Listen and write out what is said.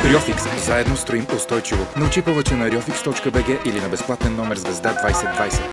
Рьофикс. Заедно строим устойчиво. Научи повече на rjofix.bg или на безплатен номер звезда 2020.